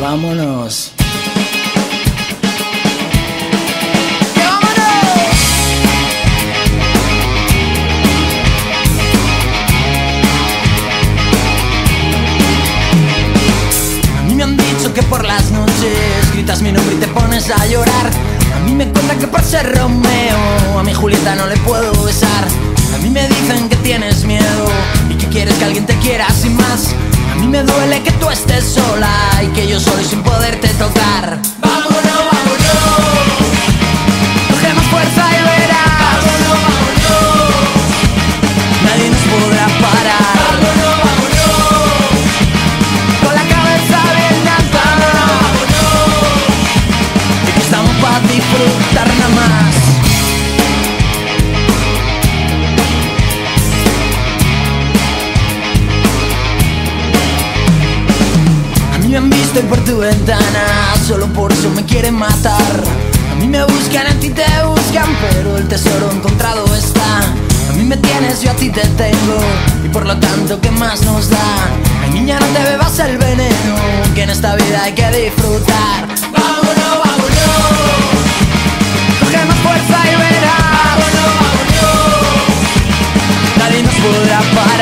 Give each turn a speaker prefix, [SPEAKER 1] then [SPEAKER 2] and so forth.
[SPEAKER 1] vámonos.
[SPEAKER 2] Que por las noches gritas mi nombre y te pones a llorar. A mí me cuentan que por ser Romeo a mi Julieta no le puedo besar. A mí me dicen que tienes miedo y que quieres que alguien te quiera sin más. A mí me duele que tú estés sola y que yo solo y sin poderte tocar. Vámonos, vámonos, coge más fuerza y verás. Vámonos, vámonos, nadie nos podrá parar. Vámonos, vámonos, con la cabeza bien alta. Estamos para disfrutar nada más. A mí me han visto por tu ventana, solo por eso me quieren matar. A mí me buscan, a ti te buscan, pero el tesoro encontrado está. A mí me tienes, yo a ti te tengo, y por lo tanto, ¿qué más nos da? Ay, niña, no te bebas el veneno, que en esta vida hay que disfrutar. Vámonos, vámonos, coge más fuerza y verás. Vámonos, vámonos, nadie nos podrá parar.